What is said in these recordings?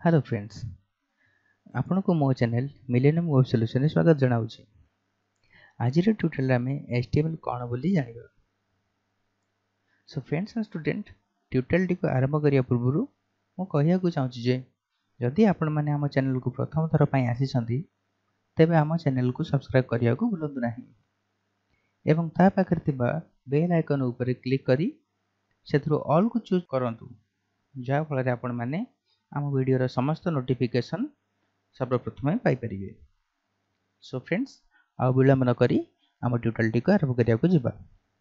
Hello friends, आपण को मो चैनल मिलेनियम वेब सॉल्यूशन स्वागत जनाऊँ। आज ट्यूटोरियल आम HTML कौन बोली जानिबा। So friends and student, tutorial टी को आरंभ करिया पूर्व मु कहिया को चाहूची जे जदि आपण माने हम चैनल को प्रथम थर पई आसीछंती तेबे हम चैनल को सब्सक्राइब करिया को भूलंतु नाही एवं ता पाखर तिबा बेल आइकन ऊपर क्लिक करी सेथरो ऑल को चूज करंतु जा फल आपण माने हम वीडियो रो समस्त नोटिफिकेशन सर्वप्रथम पाइपर। सो फ्रेंड्स, आ विलंब न करी आम ट्यूटोरियल टी को आरंभ करिया को जिबा।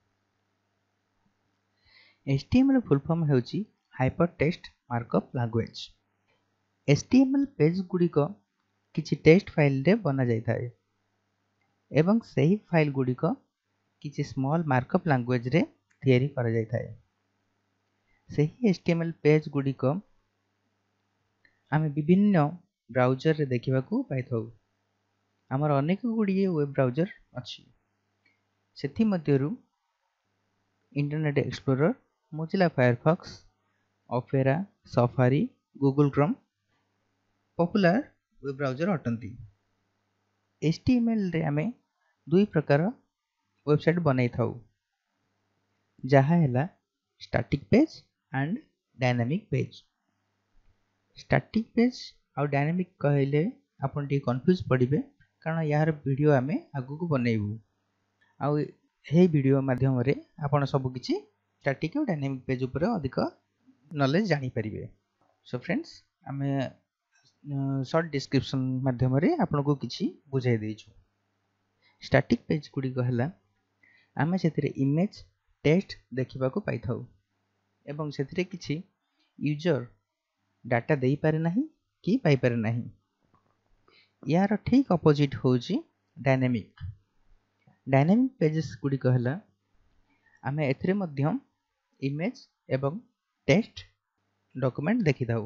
HTML फुल फॉर्म हेउची hyper text markup language. HTML page गुडी को किछि टेक्स्ट फाइल रे बना जाय थाए एवं सही फाइल गुडी को किछि स्मॉल मार्कअप लैंग्वेज रे तयारी करा जाय थाए। सही HTML पेज गुडी को आमे विभिन्न ब्राउजर रे देखिबा को पाइथौ। आमर अनेक गुड़िए वेब ब्राउजर अच्छी सेथि मध्यरु internet explorer, Mozilla Firefox, Opera, Safari, Google Chrome popular web browser अटंती। HTML रे आमे दुई प्रकार वेबसाइट बनाई थाउ, जहा हैला static page and dynamic page. Static page और डायनामिक कहले आपन टी कंफ्यूज पड़िबे कारण यार वीडियो आमे आगु को बनैबू आउ हे वीडियो माध्यम रे आपण सब किछि स्टैटिक और डायनामिक पेज ऊपर अधिक नॉलेज जानि परिबे। सो फ्रेंड्स, आमे शॉर्ट डिस्क्रिप्शन माध्यम रे आपण को किछि बुझाई देइछु। स्टैटिक पेज गुडी कहला आमे सेथिरे इमेज टेक्स्ट देखिबा को पाइथाउ एवं सेथिरे किछि यूजर डाटा देई पारे नाही कि पाई पारे नाही। यार ठीक अपोजिट होची डायनामिक। डायनामिक पेजेस गुडी कहला आमे एथरे मध्यम इमेज एवं टेक्स्ट डॉक्यूमेंट देखि दाउ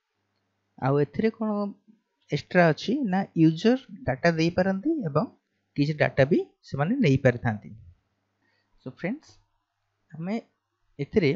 आउ एथरे कोन एक्स्ट्रा अछि ना यूजर डाटा देई पारंती एवं किछ डाटा भी से माने नेई पारथांती। सो फ्रेंड्स, आमे एथरे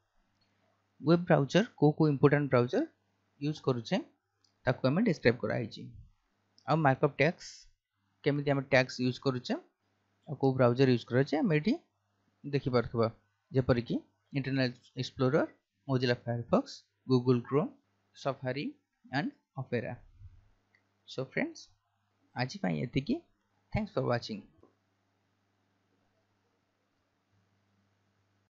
वेब ब्राउजर को इंपोर्टेंट ब्राउजर यूज करूचे ताको आमे डिस्क्राइब करा हिची आ मार्कअप टैग्स केमिति हम टैग्स यूज करूचे आ को ब्राउजर यूज करूचे हम एठी देखि परथबा जेपर कि internet explorer, Mozilla Firefox, Google Chrome, Safari and Opera. So friends, आज पई एतिकी। Thanks for watching.